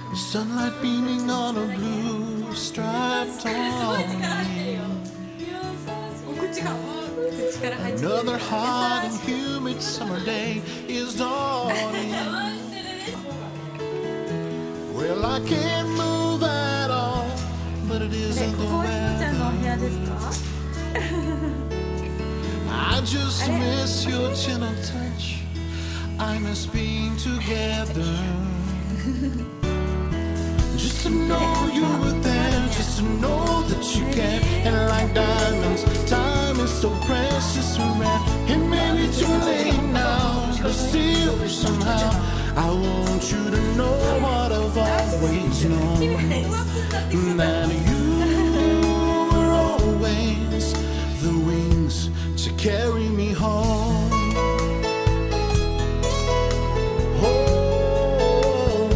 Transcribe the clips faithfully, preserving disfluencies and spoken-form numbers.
Sunlight beaming on a blue striped awning. Another hot and humid summer day is dawning. Well, I can't move at all, but it isn't the weather. I just miss your gentle touch. I miss being together. Just to know you were there, just to know that you care. And like diamonds, time is so precious and rare. It may be too late now, but still somehow I want you to know what I've always known, that you were always the wings to carry me home. Oh,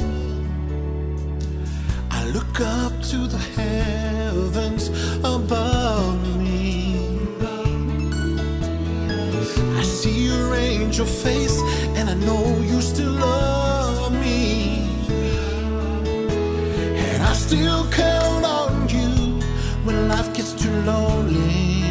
I look up to the heavens above me. I see your angel face, and I know you still love me. And I still count on you when life gets too lonely.